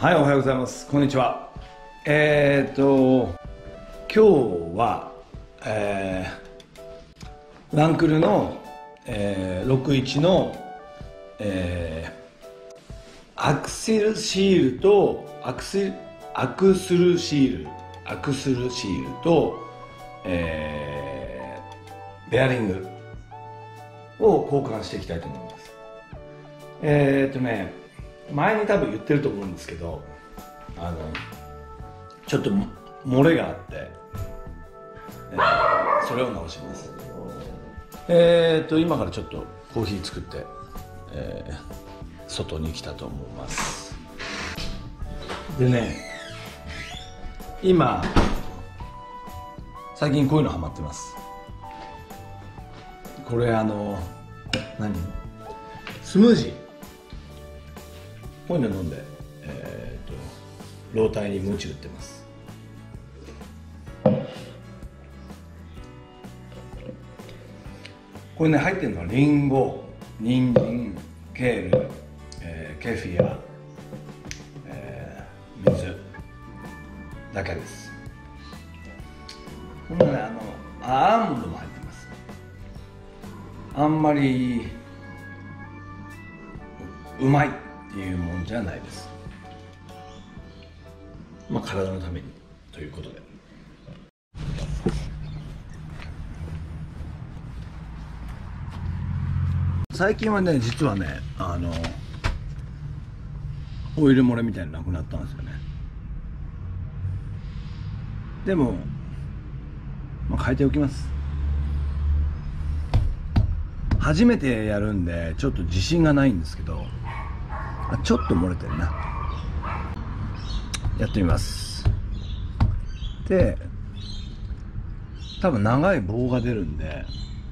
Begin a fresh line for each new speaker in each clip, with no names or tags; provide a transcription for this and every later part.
はい、おはようございます。こんにちは。今日は、ランクルの、61の、アクセルシールとアクスルシールと、ベアリングを交換していきたいと思います。前に多分言ってると思うんですけど、ちょっと漏れがあって、それを直します。今からちょっとコーヒー作って、外に来たと思います。でね、今最近こういうのハマってます。これスムージー、こういうの飲んで、老体に鞭打ってます。これね、入ってるのはリンゴ、人参、ケール、ケフィア、水だけです。このね、アーモンドも入ってます。あんまりうまいっていうもんじゃないです。まあ体のためにということで。最近はね、実はね、オイル漏れみたいなのなくなったんですよね。でも、変えておきます。初めてやるんでちょっと自信がないんですけど、ちょっと漏れてるな。やってみます。で、多分長い棒が出るんで、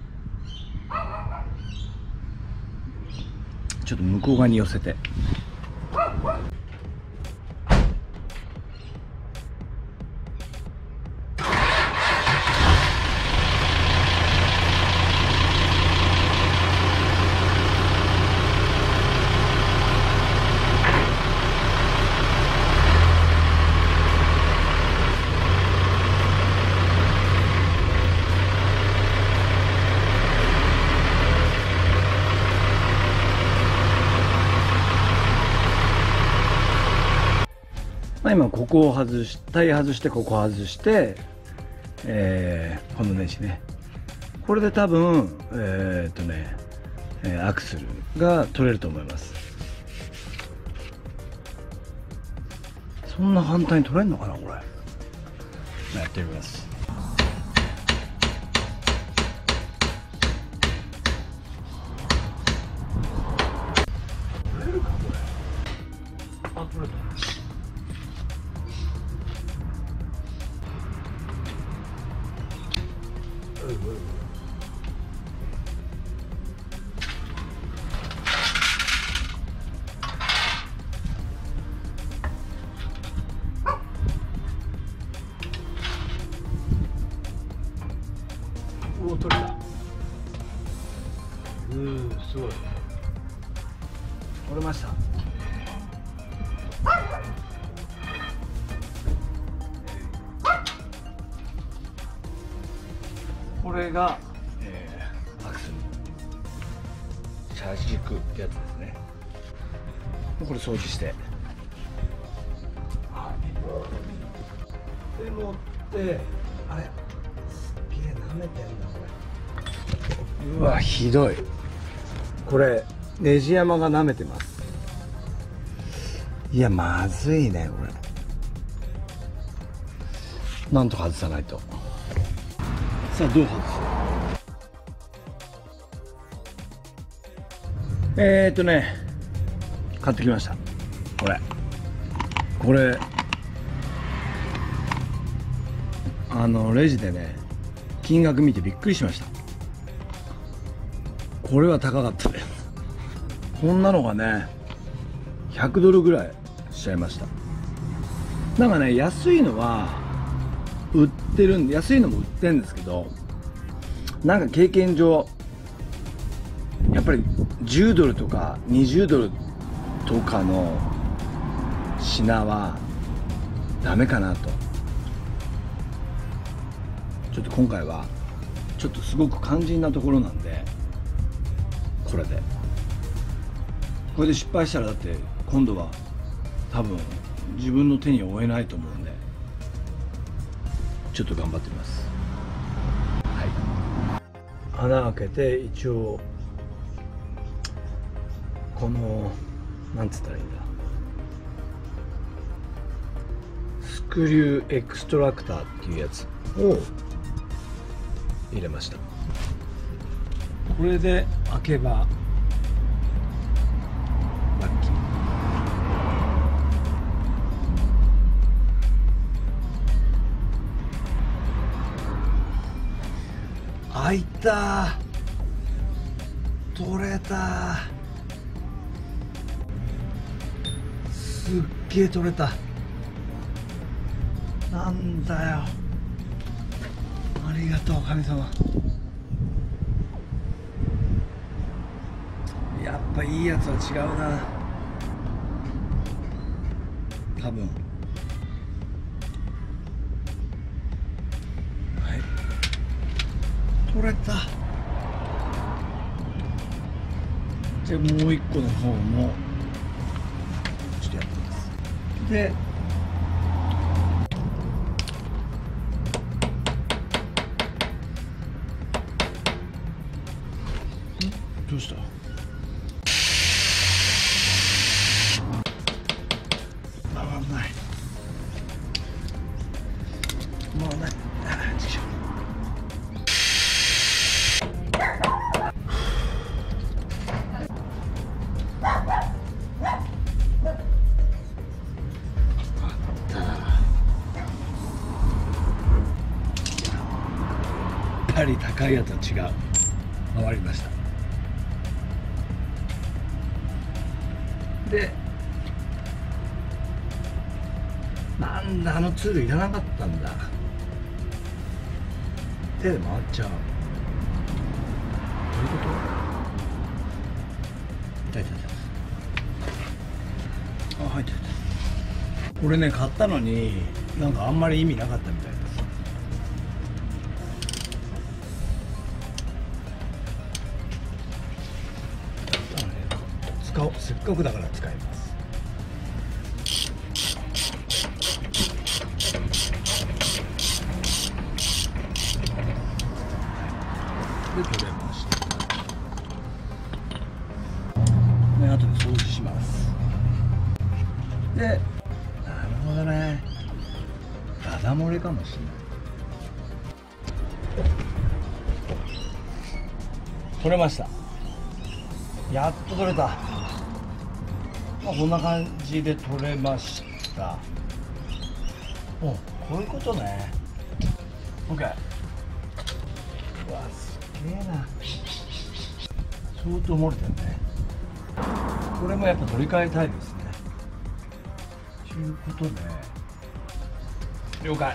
ちょっと向こう側に寄せて、今ここを外し、タイヤ外して、ここ外して、このネジね、これで多分アクセルが取れると思います。そんな簡単に取れるのかな、これ。やってみます。取れるか、これ。取れた。おお、取れた。すごい。取れました。これが、アクセル車軸ってやつですね。これ掃除して、で持って、あれすっげえ舐めてんだこれ。うわ、ひどい。これネジ山が舐めてます。いや、まずいね、これ。なんとか外さないと。さあ、どう外す？買ってきました。これレジでね、金額見てびっくりしました。これは高かったです。こんなのがね、100ドルぐらいしちゃいました。なんかね、安いのは売ってるんで、安いのも売ってるんですけど、なんか経験上やっぱり10ドルとか20ドルとかの品はダメかなと。ちょっと今回はちょっとすごく肝心なところなんで、これで失敗したら、だって今度は多分自分の手に負えないと思うんで、ちょっと頑張ってみます。はい、穴開けて、一応このなんつったらいいんだ、スクリューエクストラクターっていうやつを入れました。これで開けばラッキー。開いた、取れた、すっげえ取れた。なんだよ、ありがとう神様。やっぱいいやつは違うな、多分。はい、取れた。じゃあもう一個の方もちょっとやってみます。でどうした？上がんない。もうない。やっぱり高いやつは違う。回りました。で、なんだ、あのツールいらなかったんだ。手で回っちゃう。どういうこと？痛い痛い痛い。あ、入ってる。これね、買ったのになんかあんまり意味なかったみたいです。使おう、せっかくだから使います。で、取れました。で、後で掃除します。で、なるほどね、ダダ漏れかもしれない。取れました。やっと取れた。まあ、こんな感じで取れました。お、こういうことね。 OK。 うわ、すげえな。相当漏れてるね。これもやっぱ取り替えたいですね。ということで、了解。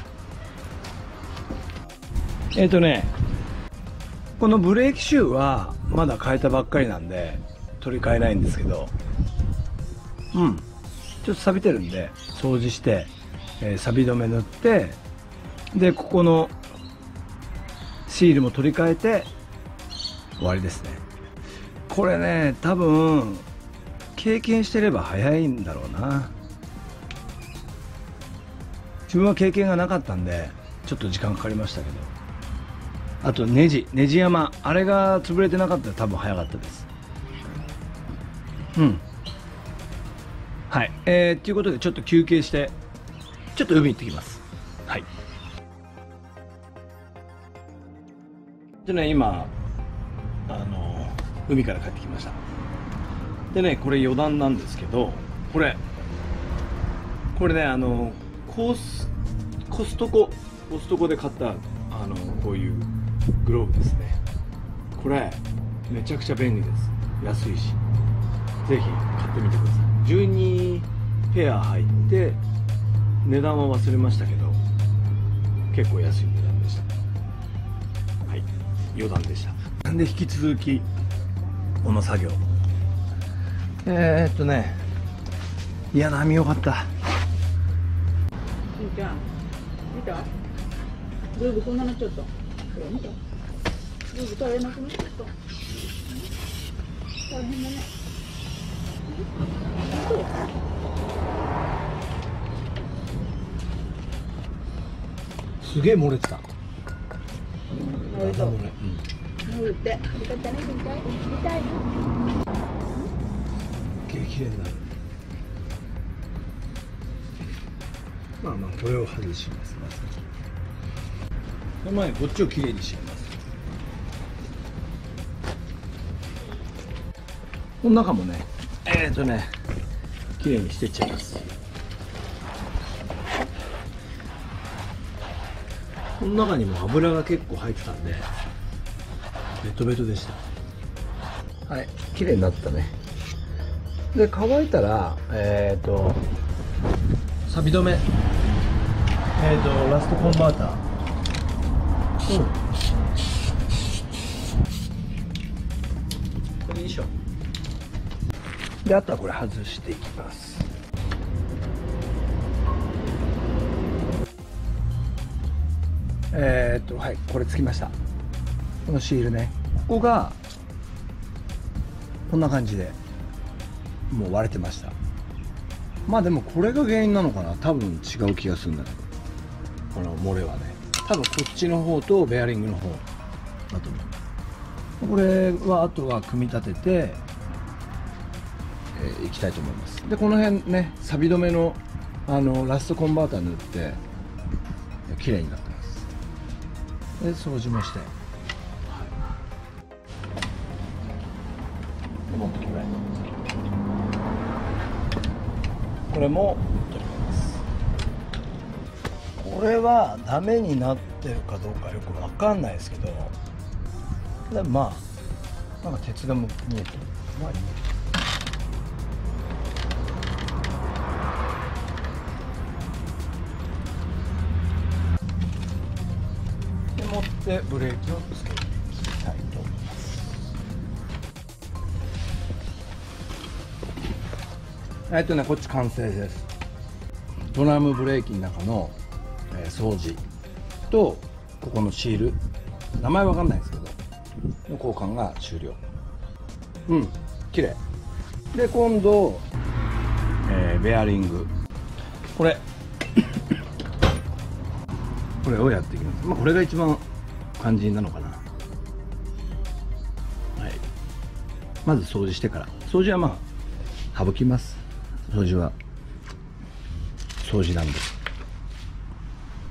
このブレーキシューはまだ変えたばっかりなんで取り替えないんですけど、ちょっと錆びてるんで掃除して、錆止め塗って、でここのシールも取り替えて終わりですね。これね、多分経験してれば早いんだろうな。自分は経験がなかったんでちょっと時間かかりましたけど、あとネジ山、あれが潰れてなかったら多分早かったです。はい、ということでちょっと休憩してちょっと海行ってきます。はい。でね、今海から帰ってきました。でね、これ余談なんですけど、これね、コストコで買ったこういうグローブですね。これめちゃくちゃ便利です。安いし、ぜひ買ってみてください。12ペア入って値段は忘れましたけど結構安い値段でした。はい、余談でした。で、引き続きこの作業、いや、波よかった。
じゃん。見た？グーブこんななっちゃった。これ見た？グーブ垂れなくなっちゃった。大変だね。
すげえ漏れてた。
漏れた。漏れて。よかったね、見たい。見たいな。
綺麗になる。まあまあこれを外します。まずその前にこっちをきれいにします。この中もねきれいにしてっちゃいます。この中にも油が結構入ってたんでベトベトでした。はい、きれいになったね。で乾いたら錆止めラストコンバーターこれいいでしょ。であとはこれ外していきます。はいこれつきました。このシールね、ここがこんな感じでもう割れてました。まあでもこれが原因なのかな、多分違う気がするんだけど、この漏れはね多分こっちの方とベアリングの方だと思う。これはあとは組み立てていきたいと思います。でこの辺ね錆止めのラストコンバーター塗って綺麗になってます。で掃除もして、持ってきます。これも取ります。これはダメになってるかどうかよくわかんないですけど、でもまあなんか鉄が見えてる。まあいい。で持ってブレーキをつけていきたいと思います。こっち完成です。ドラムブレーキの中の、掃除とここのシール、名前わかんないですけどの交換が終了。綺麗で今度、ベアリングこれをやっていきます。これが一番肝心なのかな。はい、まず掃除してから、掃除は省きます。掃除は掃除なんで。